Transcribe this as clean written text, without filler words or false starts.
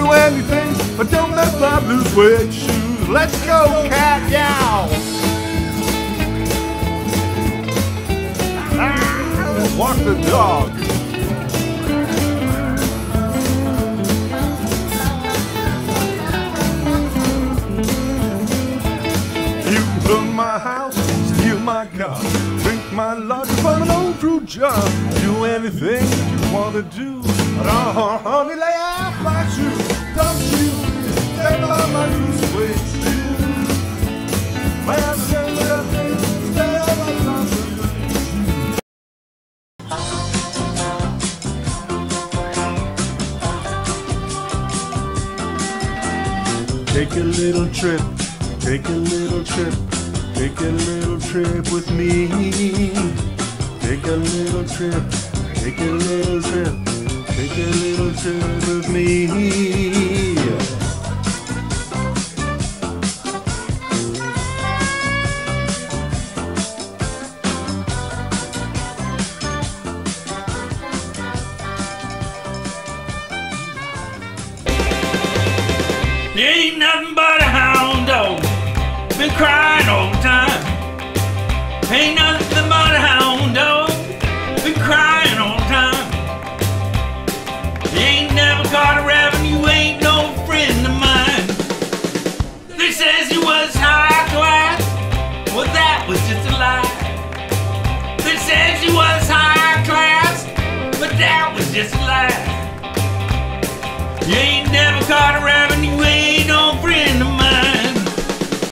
do anything, but don't let Bob lose weight shoes. Let's go, cat, yow! Walk the dog. You can burn my house, steal my car, drink my lunch from an old fruit jar. Do anything you want to do, but honey, lay off my shoes. Don't you take off my loose weight shoes. Well, stay on my tongue. Take a little trip, take a little trip, take a little trip with me. Take a little trip, take a little trip, take a little trip with me. You ain't nothing but a hound dog, been crying all the time. Ain't nothing but a hound dog, been crying all the time. You ain't never caught a rabbit, you ain't no friend of mine. They says you was high class, well that was just a lie. They says you was high class, but that was just a lie. You ain't never caught a rabbit, you ain't no friend of